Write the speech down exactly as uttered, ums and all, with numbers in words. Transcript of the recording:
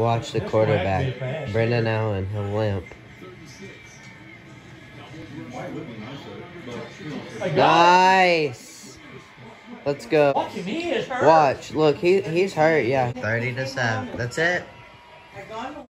Watch the quarterback. Brendan Allen, he'll limp. Nice. Let's go. Watch. Look, he he's hurt. Yeah. thirty to seven. That's it.